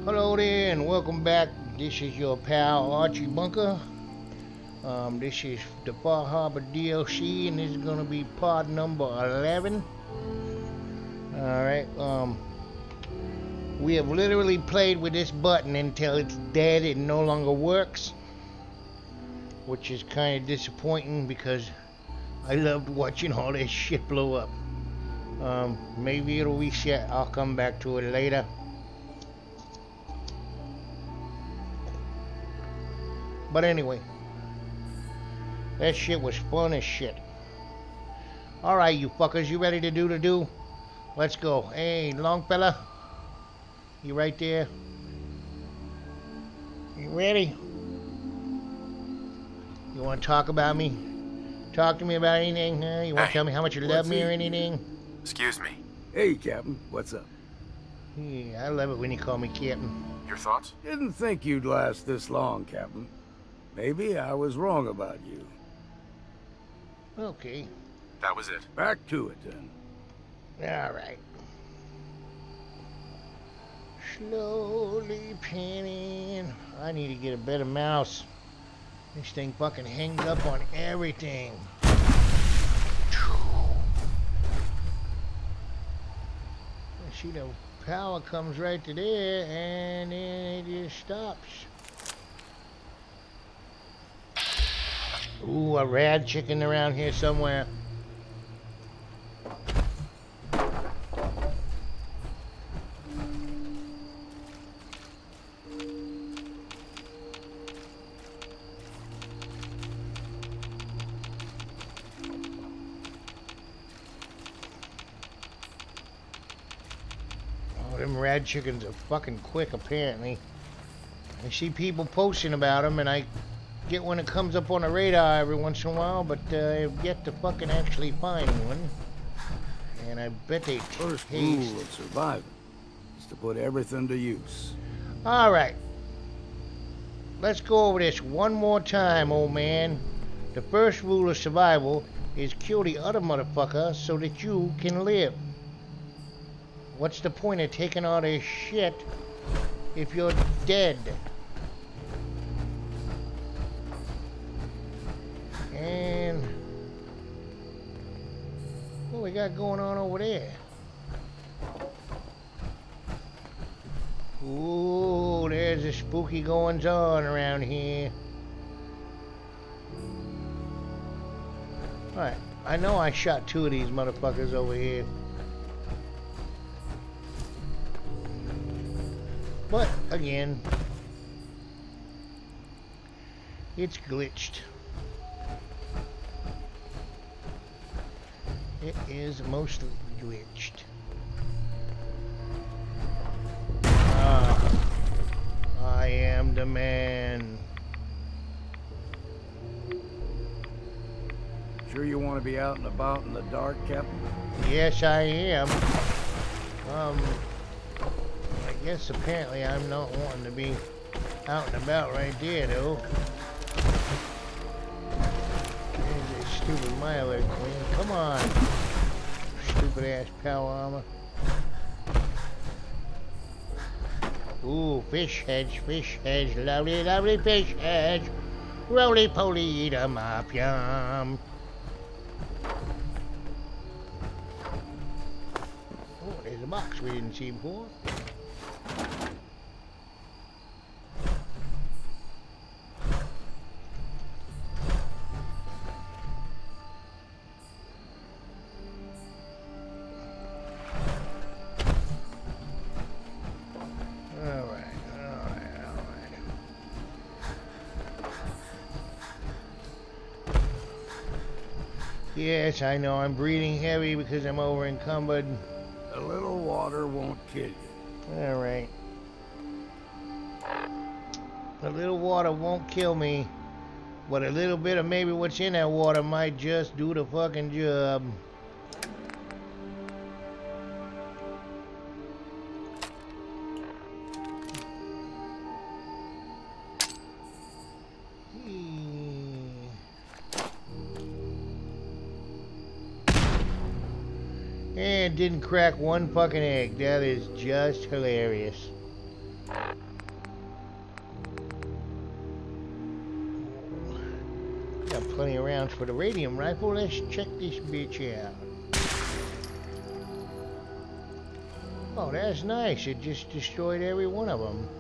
Hello there and welcome back. This is your pal Archie Bunker. This is the Harbor DLC and this is gonna be part number 11. Alright, we have literally played with this button until it's dead and no longer works, which is kind of disappointing because I loved watching all this shit blow up. Maybe it'll reset. I'll come back to it later. But anyway, that shit was fun as shit. Alright, you fuckers, you ready to do the do? Let's go. Hey, long fella. You right there? You ready? You want to talk about me? Talk to me about anything? Huh? You want to tell me how much you love me or anything? Excuse me. Hey, Captain. What's up? Yeah, I love it when you call me Captain. Your thoughts? Didn't think you'd last this long, Captain. Maybe I was wrong about you. Okay. That was it. Back to it, then. Alright. Slowly panning. I need to get a better mouse. This thing fucking hangs up on everything. See, the power comes right to there and then it just stops. Ooh, a rad chicken around here somewhere. Oh, them rad chickens are fucking quick, apparently. I see people posting about them, and I get one that comes up on the radar every once in a while, but I've yet to fucking actually find one. And I bet they First taste. rule of surviving is to put everything to use. Alright. Let's go over this one more time, old man. The first rule of survival is kill the other motherfucker so that you can live. What's the point of taking all this shit if you're dead? And what we got going on over there? Ooh, there's a spooky goings on around here. Alright, I know I shot two of these motherfuckers over here. But again, it's glitched. It is mostly glitched. I am the man. Sure you want to be out and about in the dark, Captain? Yes, I am. I guess apparently I'm not wanting to be out and about right there, though. There's a stupid miler queen. Come on. Stupid ass power armor. Ooh, fish heads, lovely, lovely fish heads. Roly poly, eat 'em up, yum. Oh, there's a box we didn't see before. Yes, I know I'm breathing heavy because I'm over encumbered. A little water won't kill you. Alright. A little water won't kill me, but a little bit of maybe what's in that water might just do the fucking job. And didn't crack one fucking egg. That is just hilarious. Got plenty of rounds for the radium rifle. Let's check this bitch out. Oh, that's nice. It just destroyed every one of them.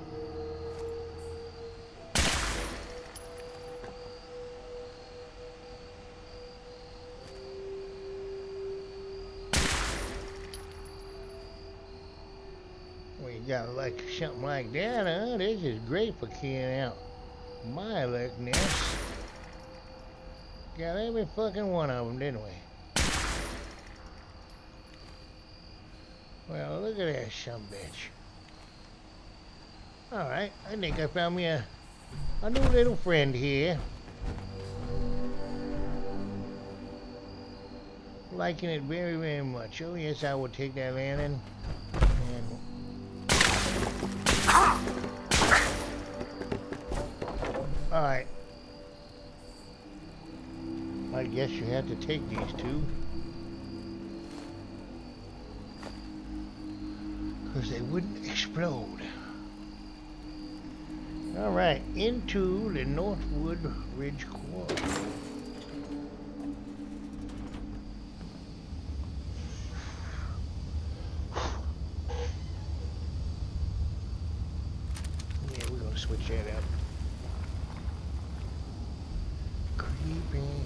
We got like something like that, huh? This is great for keying out my likeness. Got every fucking one of them, didn't we? Well, look at that sumbitch. Alright, I think I found me a new little friend here. Liking it very, very much. Oh yes, I will take that lantern. And alright. I guess you have to take these two. Because they wouldn't explode. Alright, into the Northwood Ridge Quarry. Yeah, we're going to switch that up. Creeping.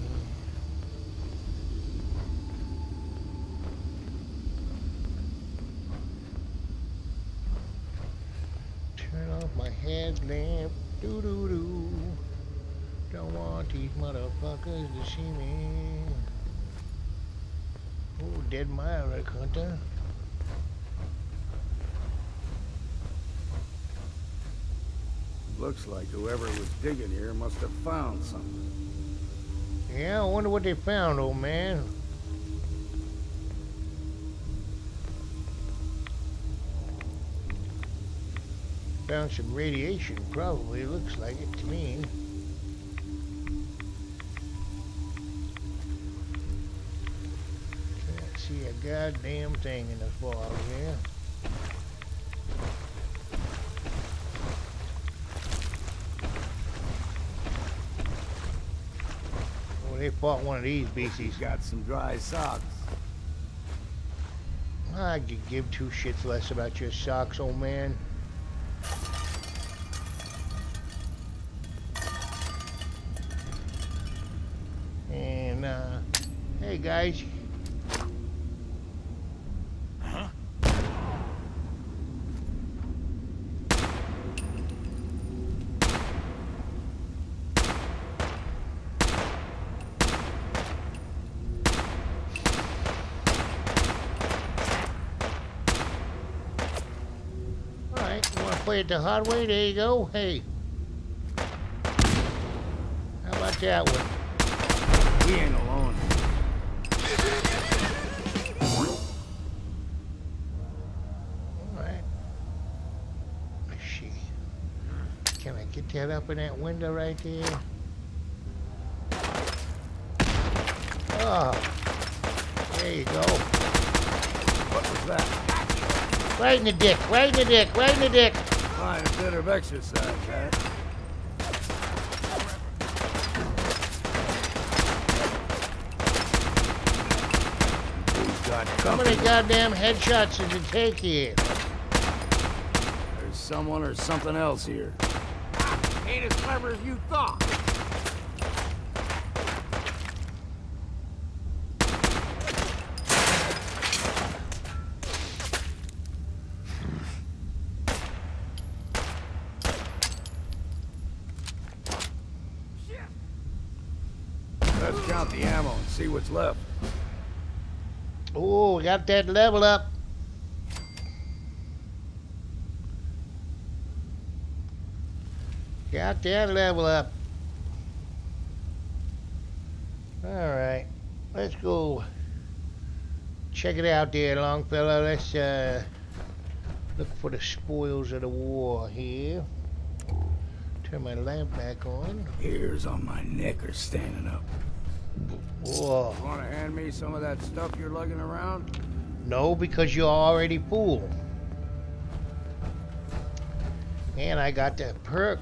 Turn off my headlamp, doo-doo-doo. Don't want these motherfuckers to see me. Oh, dead Myrick hunter. Looks like whoever was digging here must have found something. Yeah, I wonder what they found, old man. Found some radiation, probably. Looks like it to me. Can't see a goddamn thing in the fog here. Oh, they fought one of these beasties. Got some dry socks. I could give two shits less about your socks, old man. And, hey guys. Huh? Alright, you wanna play it the hard way? There you go. Hey. How about that one? We ain't alone. Alright. Let's see. Can I get that up in that window right there? Oh. There you go. What was that? Right in the dick, right in the dick, right in the dick. Fine, a bit of exercise, huh? How many goddamn headshots did you take here? There's someone or something else here. Ain't as clever as you thought. Let's count the ammo and see what's left. Oh, we got that level up. Got that level up. Alright. Let's go check it out there, Longfellow. Let's look for the spoils of the war here. Turn my lamp back on. Hairs on my neck are standing up. Whoa. Want to hand me some of that stuff you're lugging around? No, because you're already full. And I got that perk.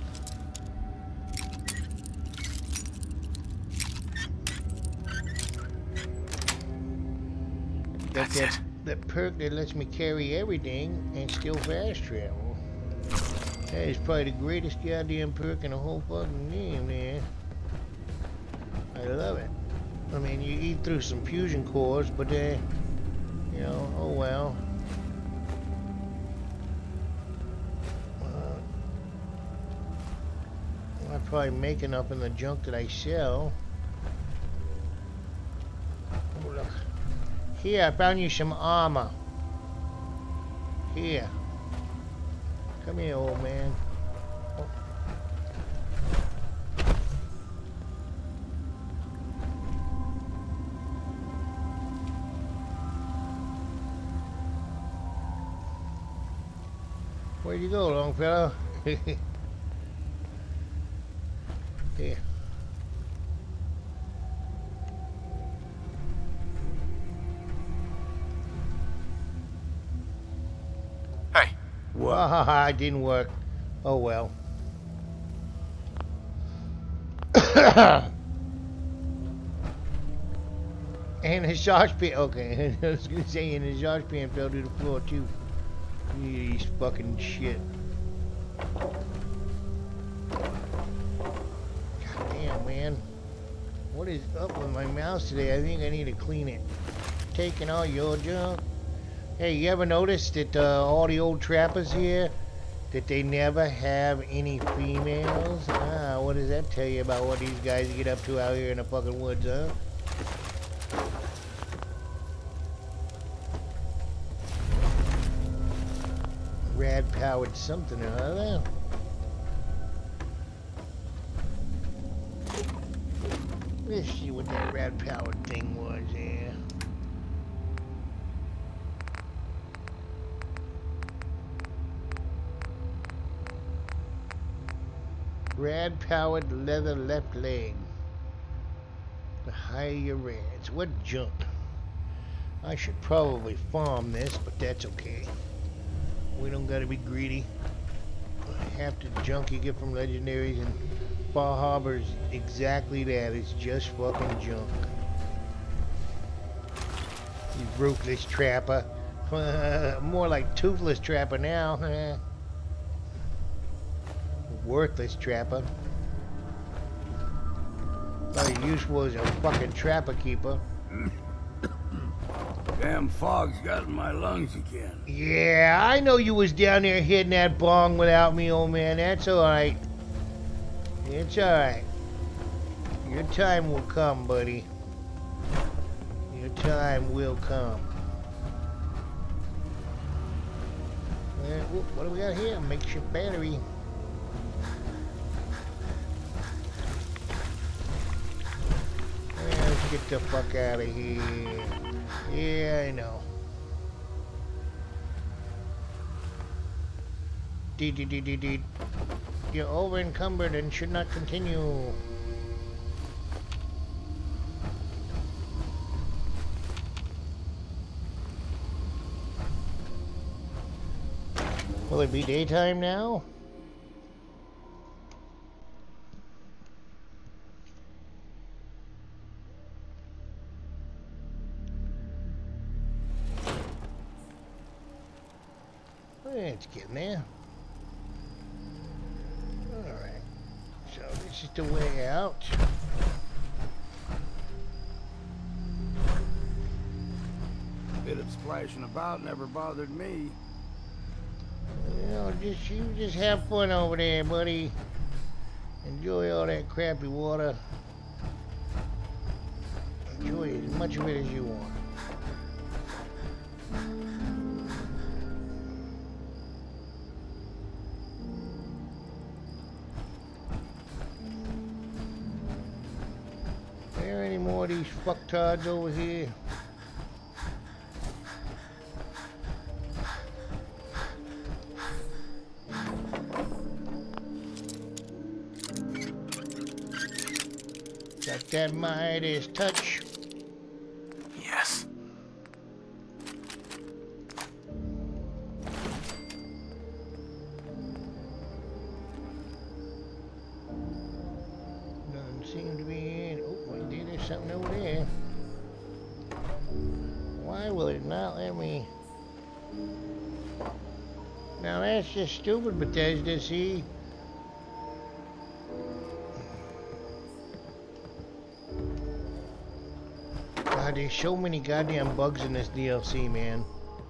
That's it. That perk that lets me carry everything and still fast travel. That is probably the greatest goddamn perk in the whole fucking game, man. I love it. I mean, you eat through some fusion cores, but you know, oh well. I'll probably make enough in the junk that I sell. Oh, look. Here, I found you some armor. Here. Come here, old man. Oh. Where'd you go, Longfellow? Here. Hey. What? Ah, it didn't work. Oh well. And his saucepan. Okay, I was gonna say, and his saucepan fell to the floor too. He's fucking shit. God damn, man. What is up with my mouse today? I think I need to clean it. Taking all your junk. Hey, you ever noticed that all the old trappers here, that they never have any females? Ah, what does that tell you about what these guys get up to out here in the fucking woods, huh? Rad-powered something or other. Let's see what that rad-powered thing was, yeah. Rad-powered leather left leg. The higher your rads. What junk. I should probably farm this, but that's okay. We don't gotta be greedy. Half the junk you get from legendaries and Far Harbor's exactly that. It's just fucking junk. You ruthless trapper. More like toothless trapper now. Worthless trapper. All you useful as a fucking trapper keeper. Damn fog's got in my lungs again. Yeah, I know you was down there hitting that bong without me, old man. That's alright. It's alright. Your time will come, buddy. Your time will come. What do we got here? Makeshift battery. Yeah, let's get the fuck out of here. Yeah, I know. Deed. You're over encumbered and should not continue. Will it be daytime now? It's getting there. Alright. So this is the way out. Bit of splashing about never bothered me. You know, you just have fun over there, buddy. Enjoy all that crappy water. Enjoy as much of it as you want. There any more of these fucktards over here? Got that Midas touch. Yes. Well, let me... Now that's just stupid, Bethesda, see? God, there's so many goddamn bugs in this DLC, man.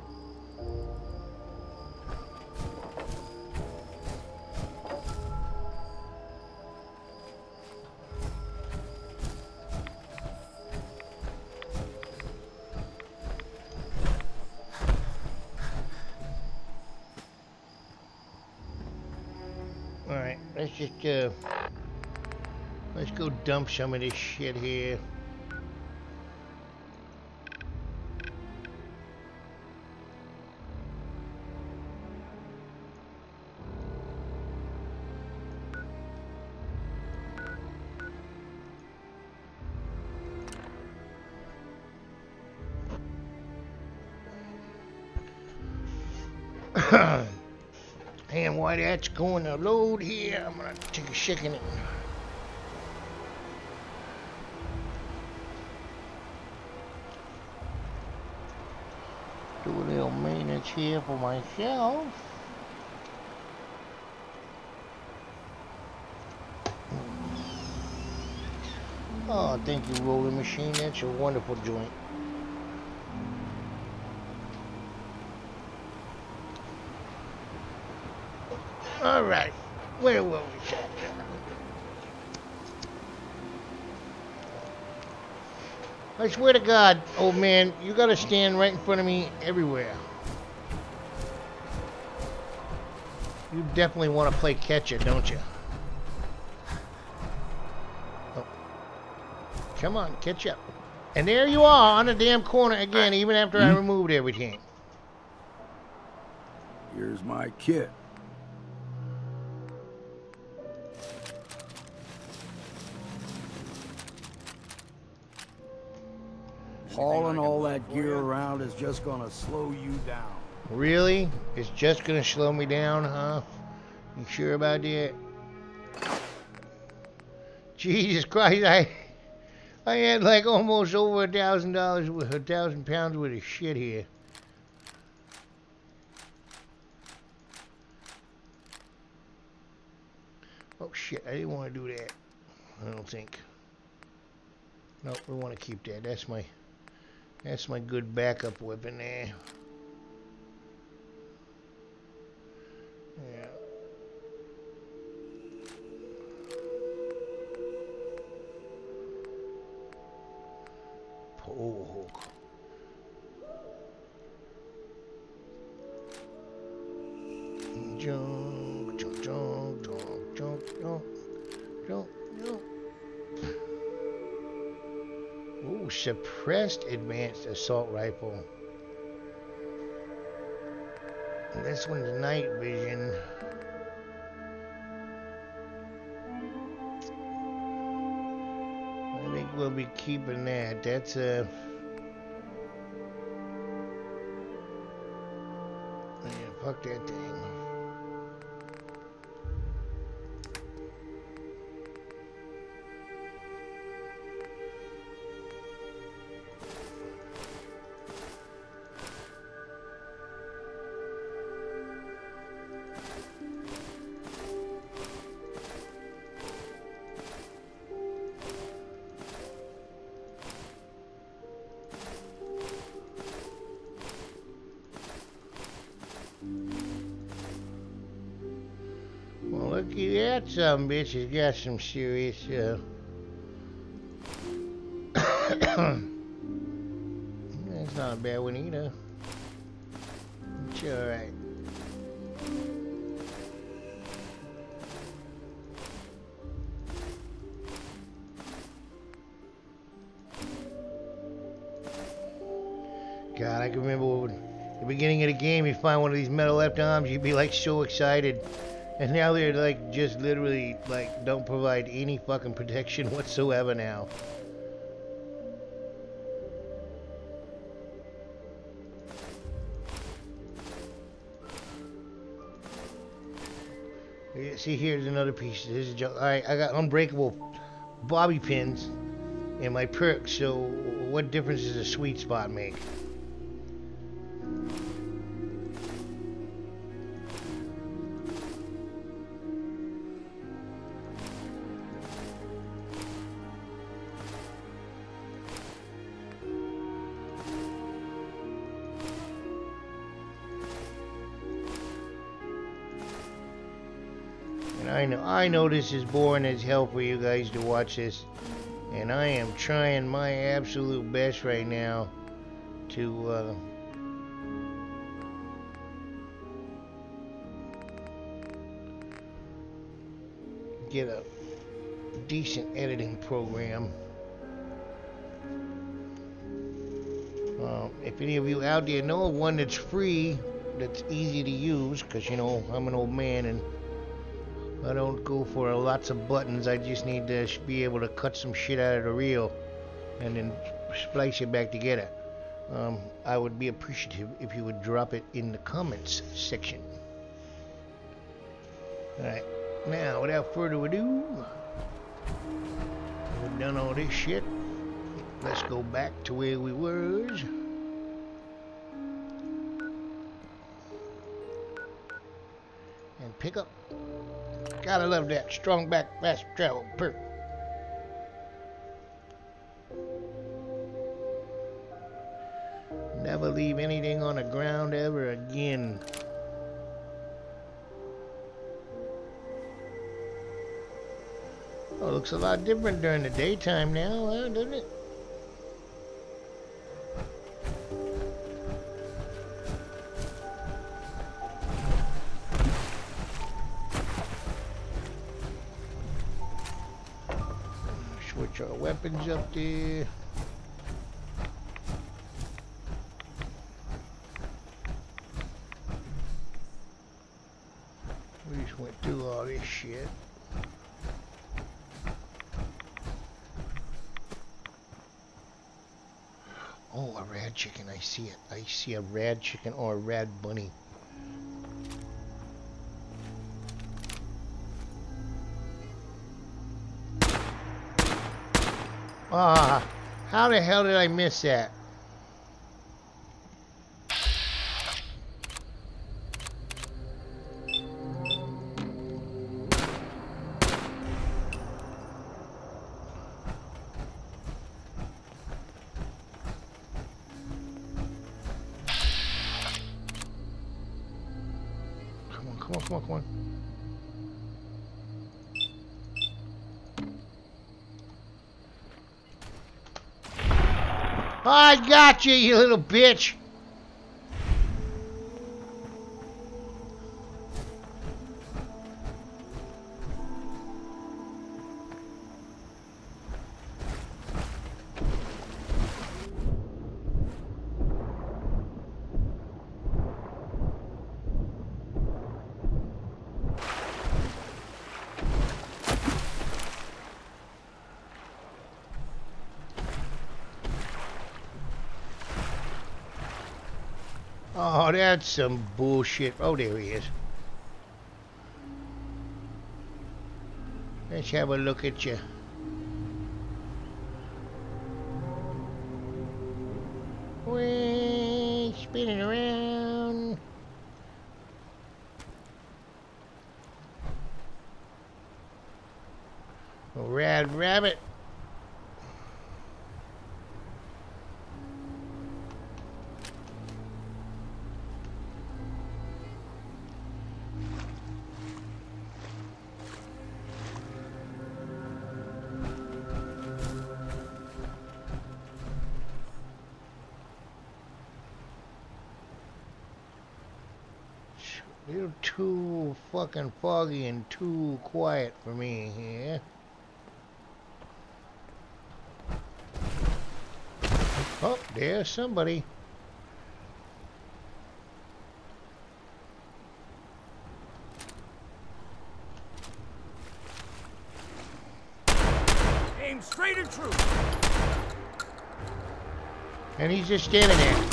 Alright, let's go dump some of this shit here. And while that's going to load here, I'm gonna take a shake in it. Do a little maintenance here for myself. Oh, thank you, rolling machine. That's a wonderful joint. All right, where were we? I swear to God, old man, you gotta stand right in front of me everywhere. You definitely want to play catcher, don't you? Oh. Come on, catch up. And there you are on the damn corner again, even after I removed everything. Here's my kit. Hauling all that gear around is just gonna slow you down. Really? It's just gonna slow me down, huh? You sure about that? Jesus Christ, I had like almost over $1,000, 1,000 pounds worth of shit here. Oh shit, I didn't want to do that. I don't think. Nope, we want to keep that. That's my good backup weapon there. Yeah. Oh. Jump, jump, jump, jump, jump, jump, jump, jump. Ooh, suppressed advanced assault rifle. And this one's night vision. I think we'll be keeping that. That's a... Yeah, fuck that thing. Looky, that some bitch has got some serious, That's not a bad one either. It's alright. God, I can remember when, at the beginning of the game, you find one of these metal left arms, you'd be like so excited. And now they're like just literally like don't provide any fucking protection whatsoever now. See, here's another piece. This is junk. All right, I got unbreakable bobby pins in my perks. So what difference does a sweet spot make? I know this is boring as hell for you guys to watch this, and I am trying my absolute best right now to get a decent editing program. If any of you out there know of one that's free, that's easy to use, because you know I'm an old man and I don't go for lots of buttons. I just need to be able to cut some shit out of the reel and then splice it back together. I would be appreciative if you would drop it in the comments section. Alright, now without further ado, we've done all this shit. Let's go back to where we was. And pick up. Gotta love that strong back, fast travel perk. Never leave anything on the ground ever again. Oh, it looks a lot different during the daytime now, huh, doesn't it? Switch our weapons up there. We just went through all this shit. Oh, a rad chicken, I see it. I see a rad chicken or a rad bunny. Ah, how the hell did I miss that? Come on. I got you, you little bitch. Oh, that's some bullshit. Oh, there he is. Let's have a look at you. Whee, spinning around. A rad rabbit. A little too fucking foggy and too quiet for me here. Oh, there's somebody. Aim straight and true. And he's just standing there.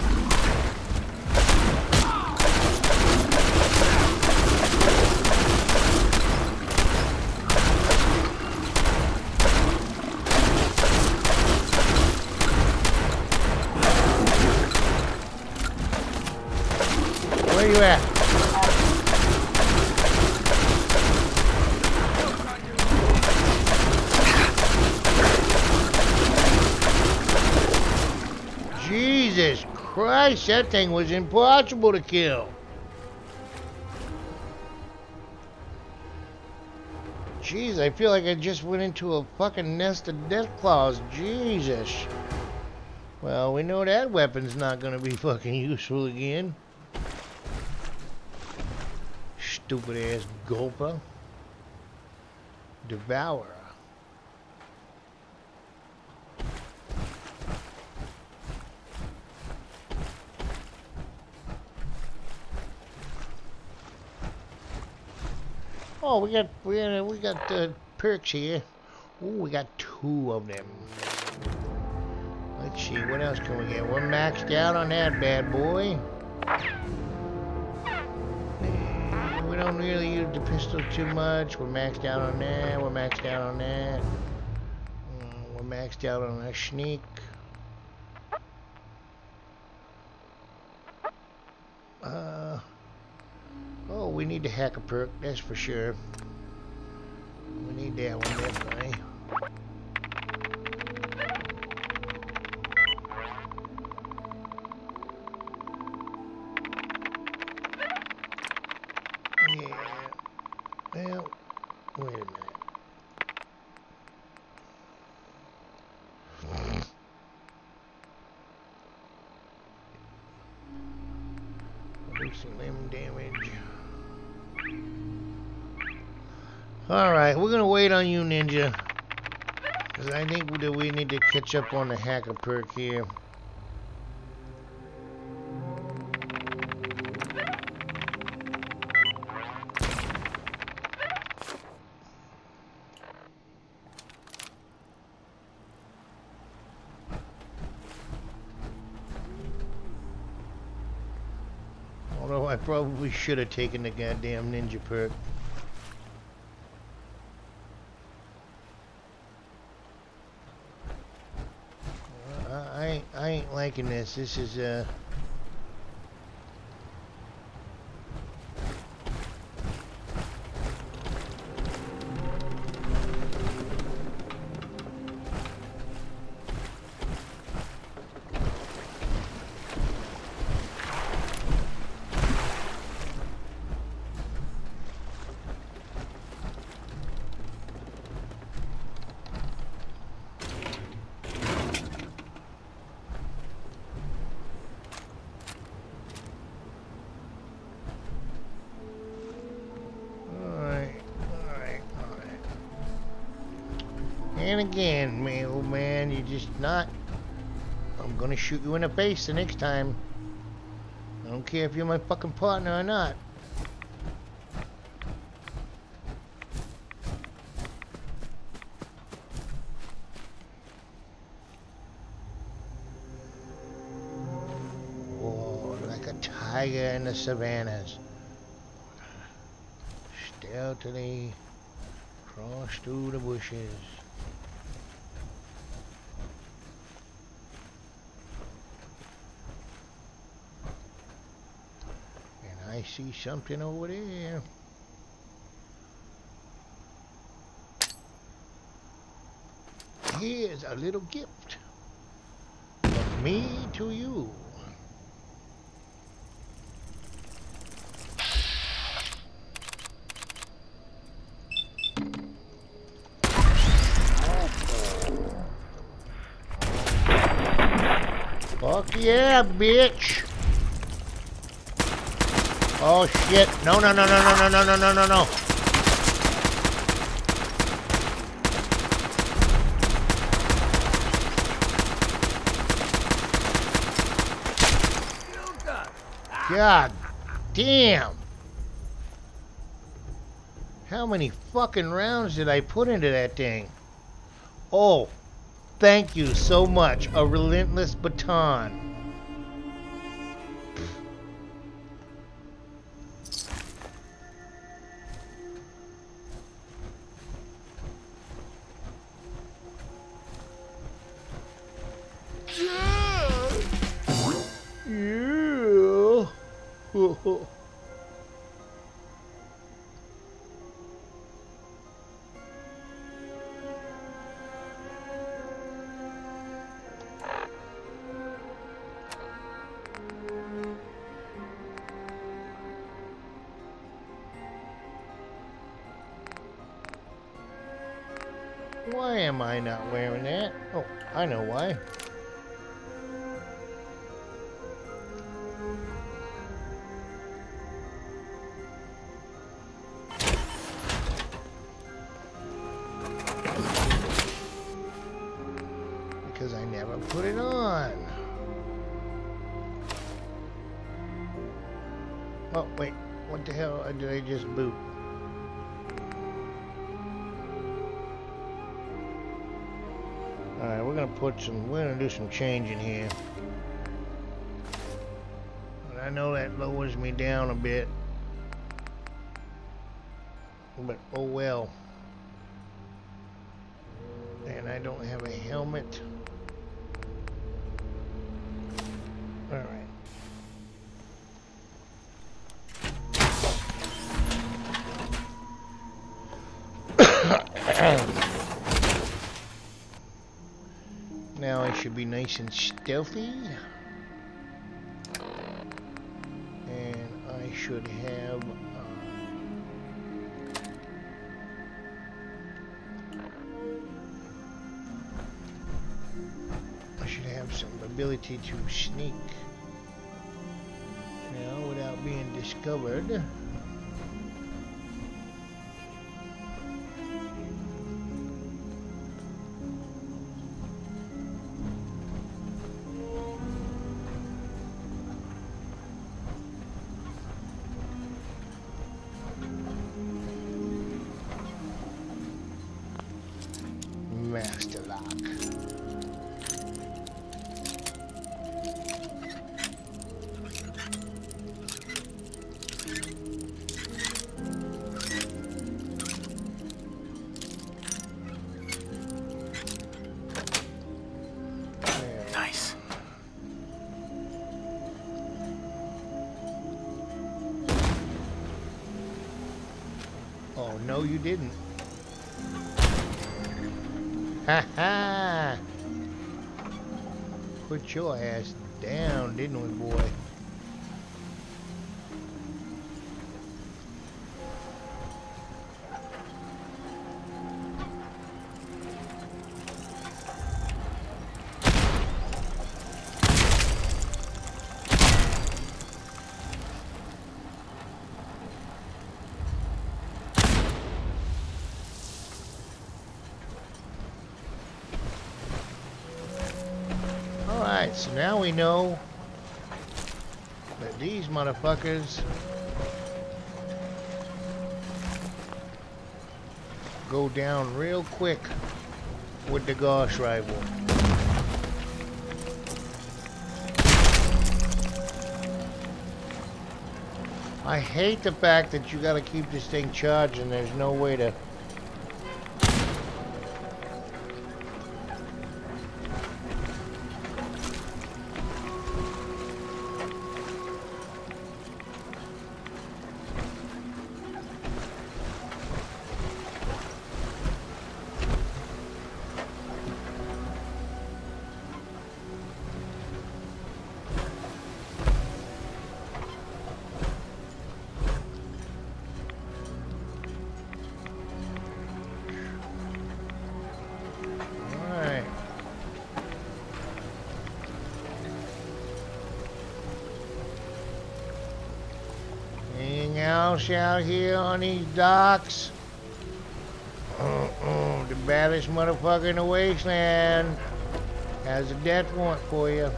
Where you at? Jesus Christ, that thing was impossible to kill. Jeez, I feel like I just went into a fucking nest of death claws. Jesus. Well, we know that weapon's not gonna be fucking useful again. Stupid ass gulper. Devourer. Oh, we got perks here. Oh, we got 2 of them. Let's see, what else can we get? We're maxed out on that bad boy. We don't really use the pistol too much. We're maxed out on that. We're maxed out on that. We're maxed out on our sneak. Oh, we need the hacker perk, that's for sure. We need that one definitely. Yeah. Well, wait a minute. Reducing limb damage. Alright, we're gonna wait on you, Ninja. Because I think that we need to catch up on the hacker perk here. Although I probably should have taken the goddamn ninja perk. I ain't liking this. This is and again, man, old man, you're just not. I'm gonna shoot you in the face the next time. I don't care if you're my fucking partner or not. Whoa, like a tiger in the savannas. Stealthily cross through the bushes. I see something over there. Here's a little gift from me to you. Fuck yeah, bitch. Oh shit. No, no, no, no, no, no, no, no, no, no, no. God damn. How many fucking rounds did I put into that thing? Oh, thank you so much. A relentless baton. Why am I not wearing that? Oh, I know why. Because I never put it on. Oh, wait. What the hell did I just boot? Alright, we're gonna do some changing here. But I know that lowers me down a bit. But oh well. And I don't have a helmet. Alright. Now I should be nice and stealthy. And I should have some ability to sneak now without being discovered. Master lock. Nice. Oh, no, you didn't. Ha ha! Put your ass down, didn't we, boy? Alright, so now we know that these motherfuckers go down real quick with the Gauss rifle. I hate the fact that you gotta keep this thing charged and there's no way to... Else out here on these docks? The baddest motherfucker in the wasteland has a death warrant for you.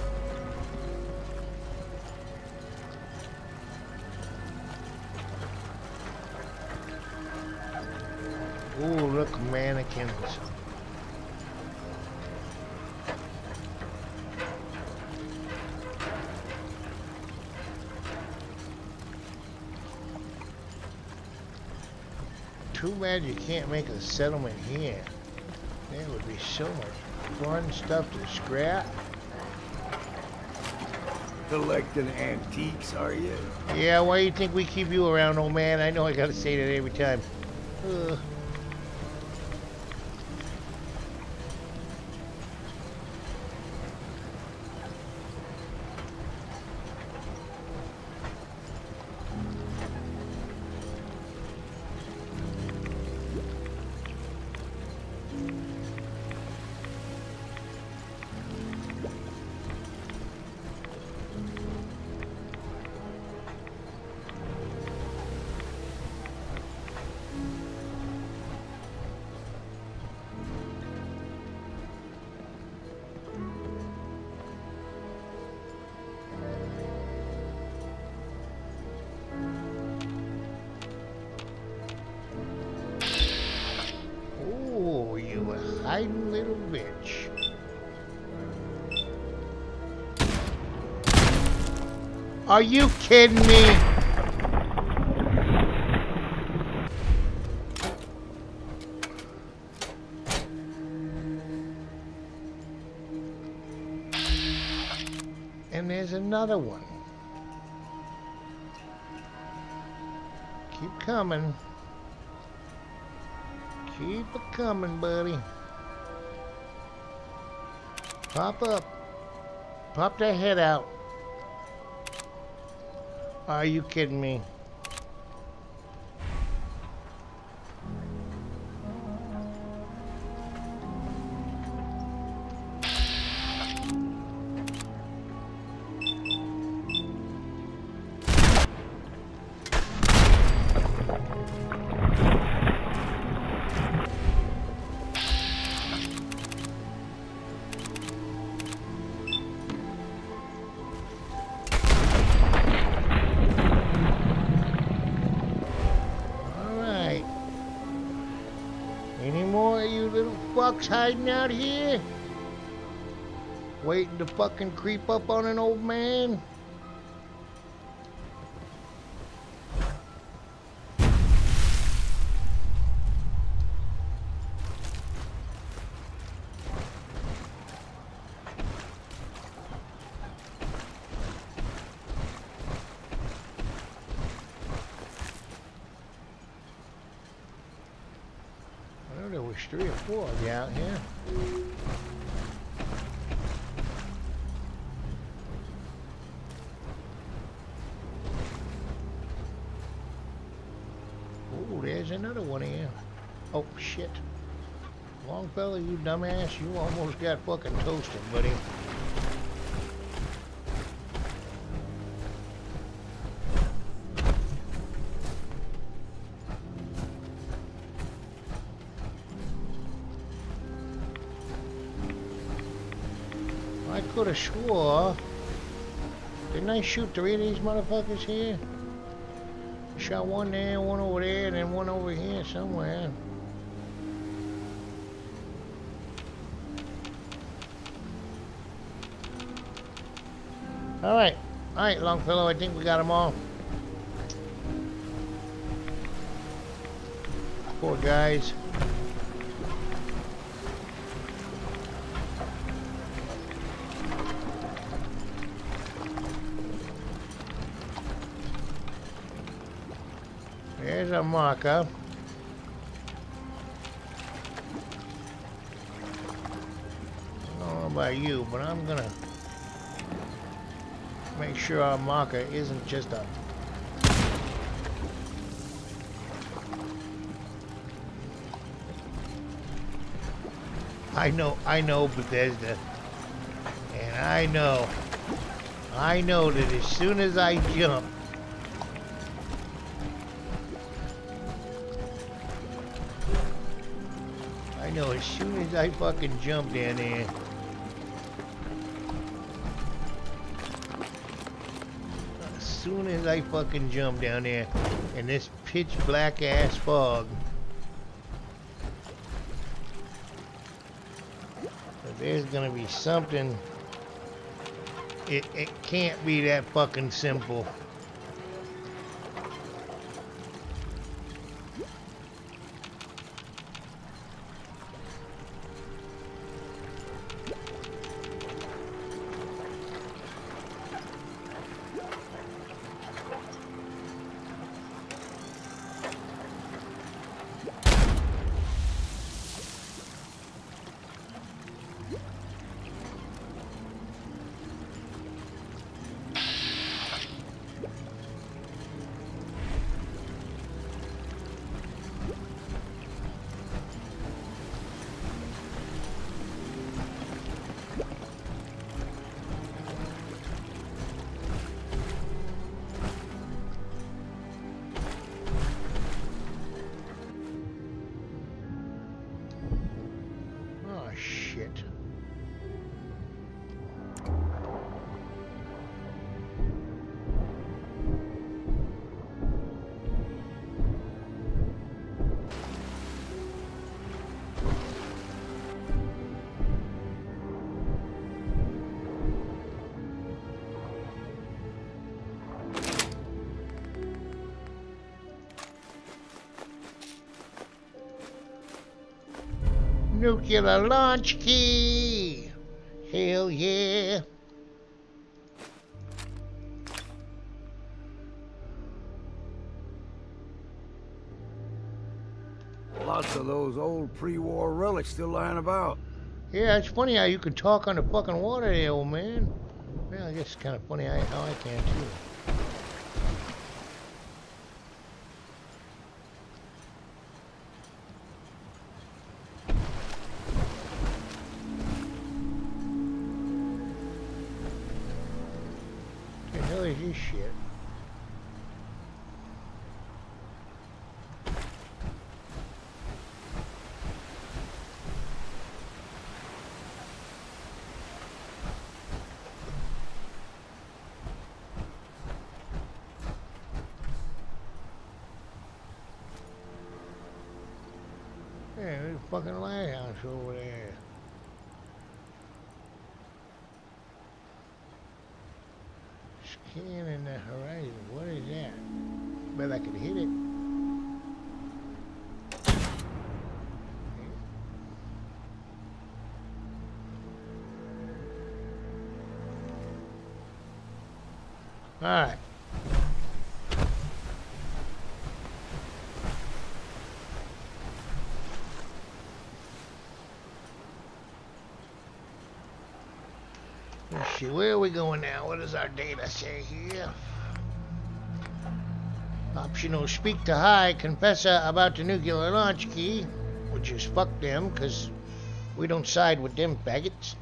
Ooh, look, mannequins. Too bad you can't make a settlement here. There would be so much fun stuff to scrap. Collecting antiques, are you? Yeah, why do you think we keep you around, old man? I know I gotta say that every time. Ugh. hiding little bitch. Are you kidding me? And there's another one. Keep coming. Keep it coming, buddy. Pop up. Pop that head out. Are you kidding me? Any more of you little fucks hiding out here? Waiting to fucking creep up on an old man? There was 3 or 4 of you out here. Oh, there's another one here. Oh, shit. Longfellow, you dumbass, you almost got fucking toasted, buddy. I could have swore. Didn't I shoot 3 of these motherfuckers here? Shot one there, one over there, and then one over here somewhere. Alright, Longfellow, I think we got them all. Poor guys. There's a marker. I don't know about you, but I'm gonna make sure our marker isn't just a... I know Bethesda, and I know that as soon as I jump, as soon as I fucking jump down there, as soon as I fucking jump down there in this pitch black ass fog, there's gonna be something. It can't be that fucking simple. Nuclear launch key. Hell yeah. Lots of those old pre-war relics still lying about. Yeah, it's funny how you can talk on the fucking water there, old man. Yeah, I guess it's kind of funny how I can too. What the hell is this shit? Yeah, there's a fucking lighthouse over there. Scanning the horizon. What is that? Bet I could hit it. Alright. Let's see, where are we going now? What does our data say here? Optional, speak to High Confessor about the nuclear launch key, which is fuck them, because we don't side with them faggots.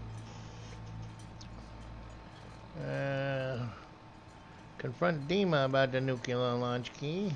Confront Dima about the nuclear launch key.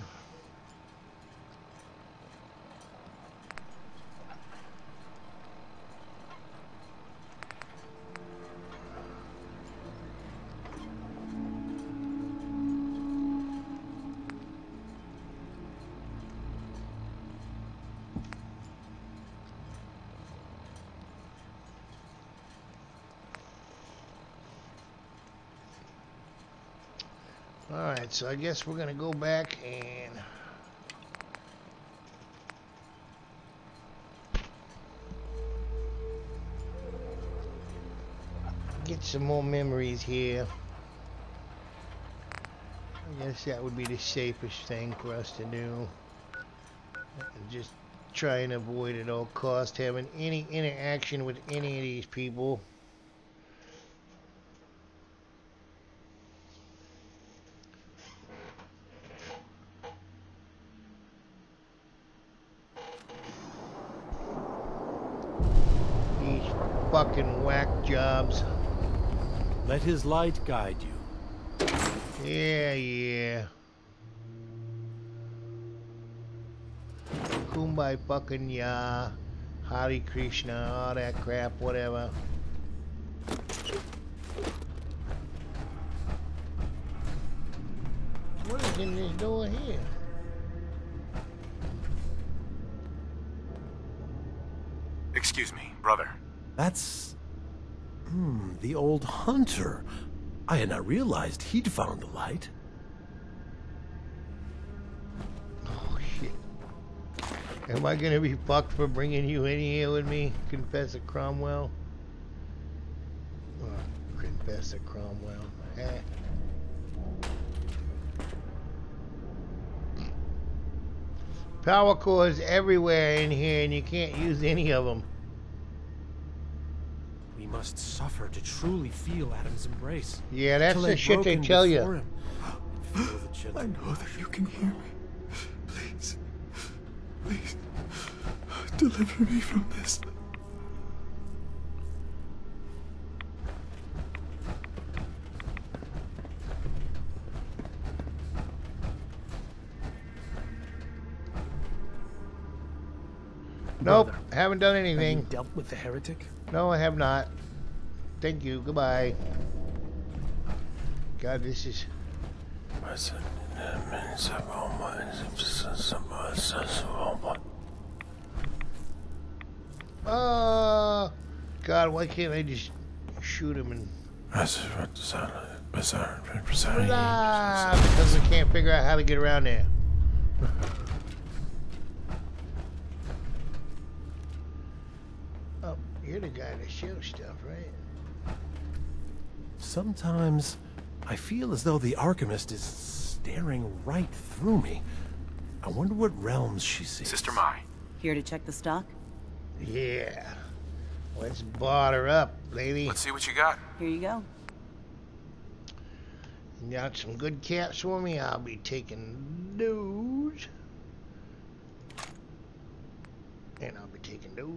Alright, so I guess we're gonna go back and get some more memories here. I guess that would be the safest thing for us to do. Just try and avoid at all costs having any interaction with any of these people. Fucking whack jobs. Let his light guide you. Yeah. Kumbaya fucking ya. Hare Krishna, all that crap, whatever. What is in this door here? Excuse me, brother. That's... the old hunter. I had not realized he'd found the light. Oh, shit. Am I gonna be fucked for bringing you in here with me, Confessor Cromwell? Oh, Confessor Cromwell. Eh. Power cores everywhere in here, and you can't use any of them. We must suffer to truly feel Adam's embrace. Yeah, that's the shit they tell you. I know that you can hear me. Please, please, deliver me from this. Nope, haven't done Have anything. you dealt with the heretic? No, I have not. Thank you. Goodbye. God, this is... God, why can't I just shoot him and... Because we can't figure out how to get around there. You're the guy that shows stuff, right? Sometimes I feel as though the Alchemist is staring right through me. I wonder what realms she sees. Sister Mai. Here to check the stock? Yeah. Let's bar her up, lady. Let's see what you got. Here you go. You got some good caps for me? I'll be taking those. And I'll be taking those.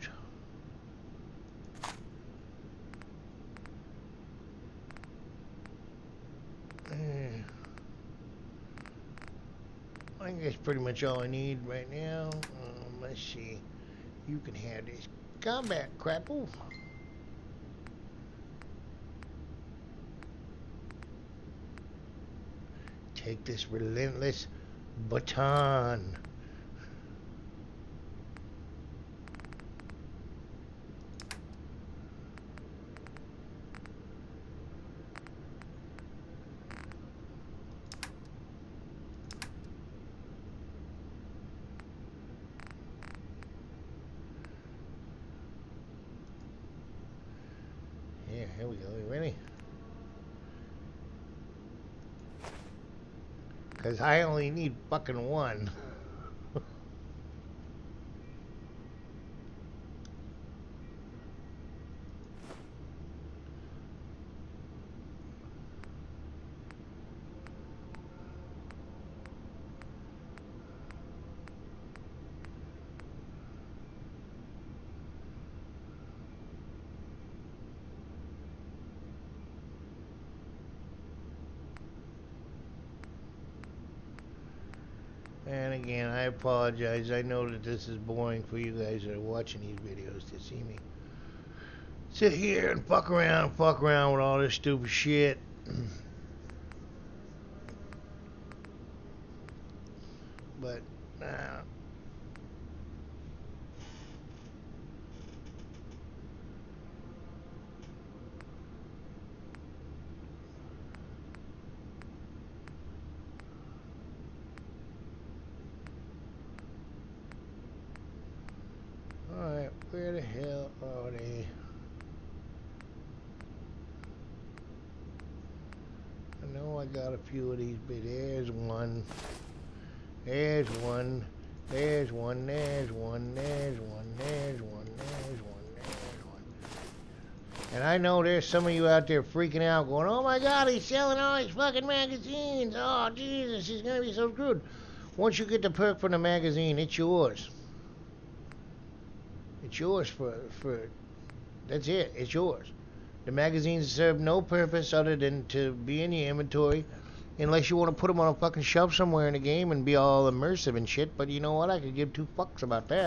I think that's pretty much all I need right now. Let's see. You can have this combat crapple. Take this relentless baton. Yeah, here we go. You ready? Because I only need fucking one. And again, I apologize. I know that this is boring for you guys that are watching these videos to see me sit here and fuck around with all this stupid shit. But, alright, where the hell are they? I know I got a few of these, but there's one. There's one. There's one. There's one. There's one. There's one. There's one. There's one. And I know there's some of you out there freaking out going, oh my god, he's selling all these fucking magazines. Oh, Jesus, he's gonna be so screwed. Once you get the perk from the magazine, it's yours. It's yours for that's it. It's yours. The magazines serve no purpose other than to be in your inventory, unless you want to put them on a fucking shelf somewhere in the game and be all immersive and shit. But you know what? I could give two fucks about that.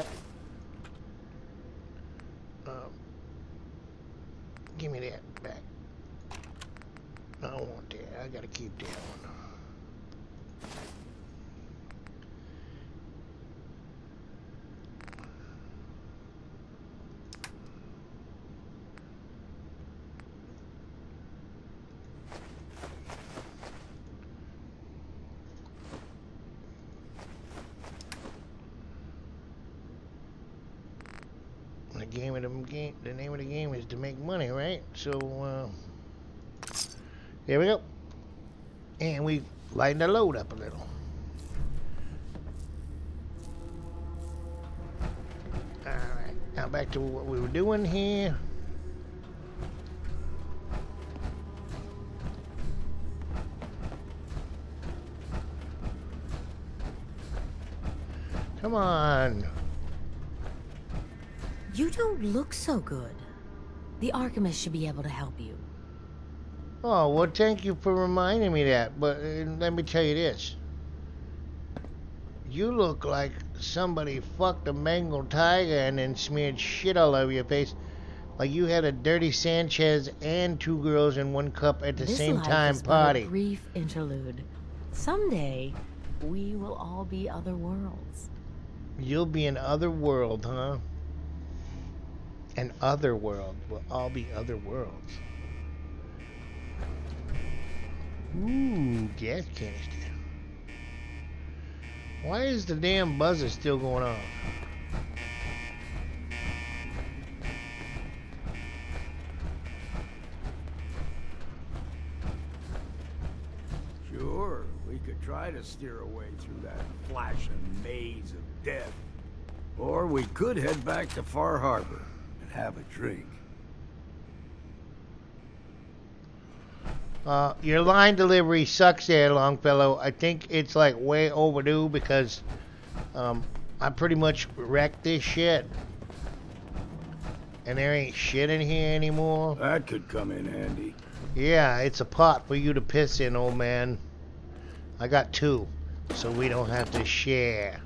Give me that back. I don't want that. I gotta keep that one. The name of the game is to make money, right? So, there we go. And we lighten the load up a little. Alright, now back to what we were doing here. Come on. You don't look so good. The Alchemist should be able to help you. Oh, well, thank you for reminding me that. But let me tell you this. You look like somebody fucked a Bengal tiger and then smeared shit all over your face. Like you had a Dirty Sanchez and two girls in one cup at the same time party. This life is but a brief interlude. Someday, we will all be other worlds. You'll be in other world, huh? An other world. We'll all be other worlds. Ooh, gas canister. Why is the damn buzzer still going off? to steer away through that flashing maze of death. Or we could head back to Far Harbor and have a drink. Your line delivery sucks there, Longfellow. I think it's like way overdue because I pretty much wrecked this shit. And there ain't shit in here anymore. That could come in handy. Yeah, it's a pot for you to piss in, old man. I got 2, so we don't have to share.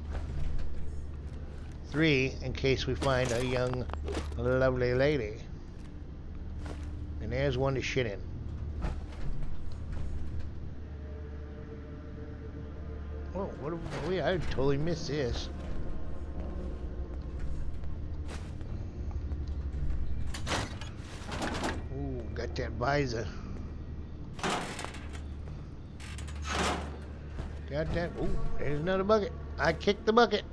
3, in case we find a young, lovely lady. And there's one to shit in. Oh, what are we? I totally missed this. Ooh, got that visor. Got that. Ooh, there's another bucket. I kicked the bucket.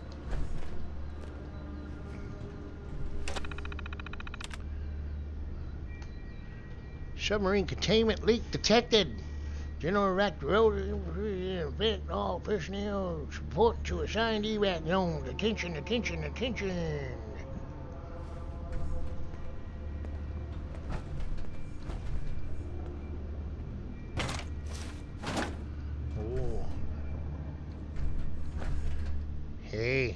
Submarine containment leak detected. General evac road event. All personnel support to assigned evac zones. Attention, attention, attention. Oh. Hey.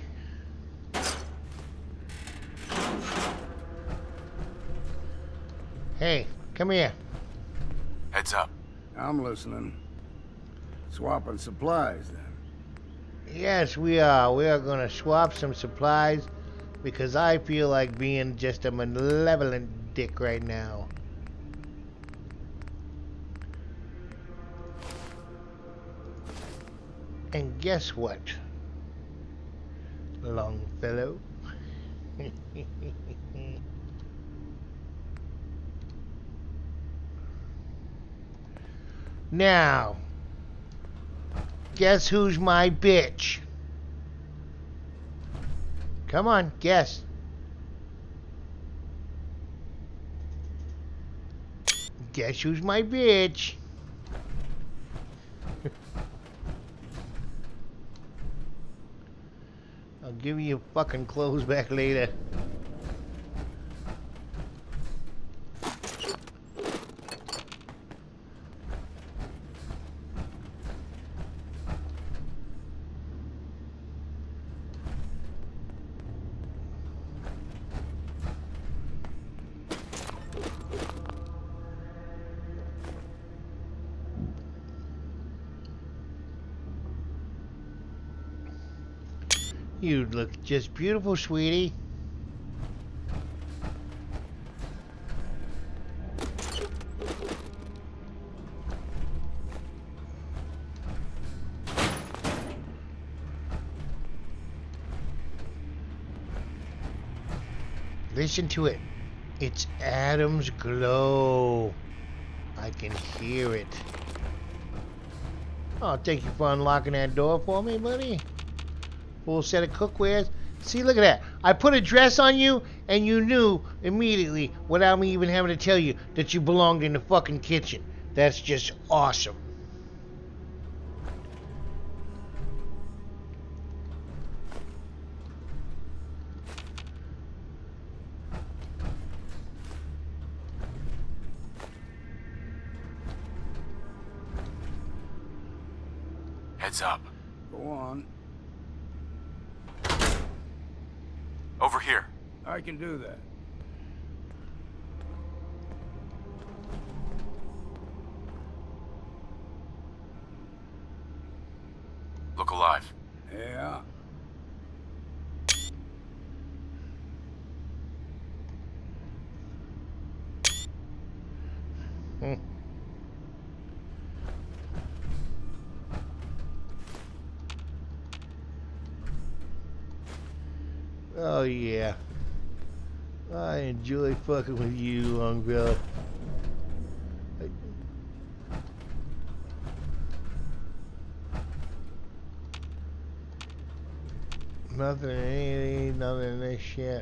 Hey, come here. Heads up. I'm listening. Swapping supplies, then. Yes, we are. We are going to swap some supplies because I feel like being just a malevolent dick right now. And guess what, Longfellow? Now, guess who's my bitch? Come on, guess. Guess who's my bitch? I'll give you your fucking clothes back later. You look just beautiful, sweetie. Listen to it. It's Adam's glow. I can hear it. Oh, thank you for unlocking that door for me, buddy. Full set of cookwares. See, look at that. I put a dress on you, and you knew immediately, without me even having to tell you, that you belonged in the fucking kitchen. That's just awesome. Heads up. Go on. Over here. I can do that. Look alive. Yeah. Oh yeah. I enjoy fucking with you, Longfellow. Nothing in anything, nothing in this shit.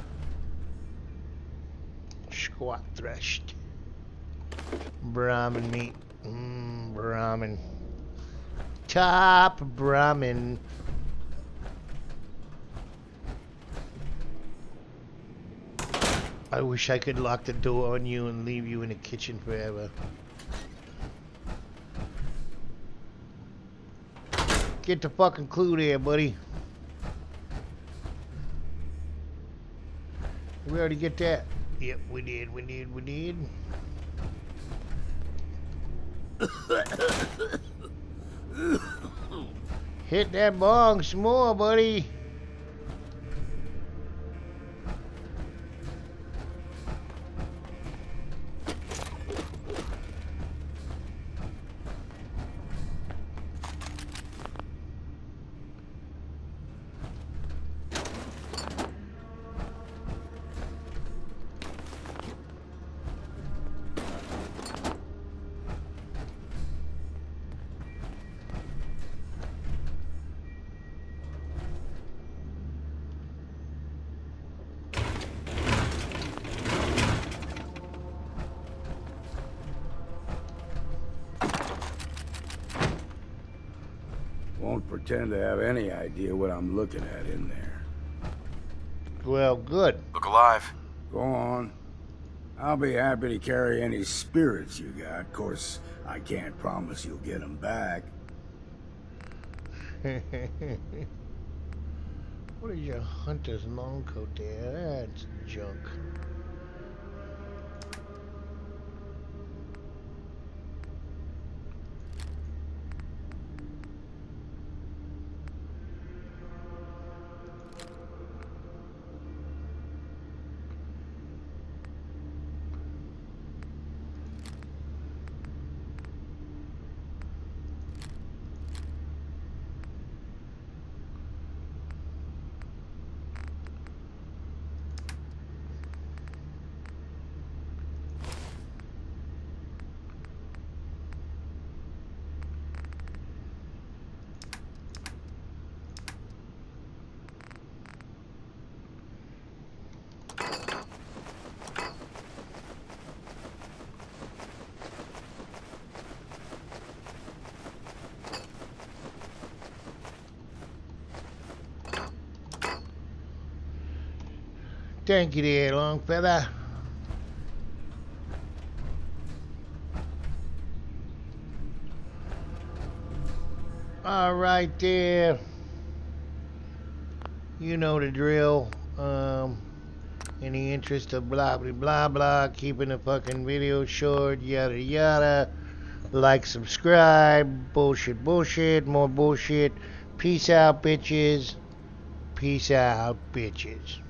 Squat threshed. Brahmin meat. Brahmin. Top Brahmin. I wish I could lock the door on you and leave you in the kitchen forever. Get the fucking clue there, buddy. Did we already get that? Yep, we did. Hit that bong some more, buddy. Won't pretend to have any idea what I'm looking at in there. Well, good. Look alive. Go on. I'll be happy to carry any spirits you got. Of course, I can't promise you'll get them back. What is your hunter's long coat there? That's junk. Thank you there, Longfeather. All right there. You know the drill. In the interest of blah blah blah blah, keeping the fucking video short, yada yada. Like, subscribe, bullshit, more bullshit. Peace out, bitches. Peace out, bitches.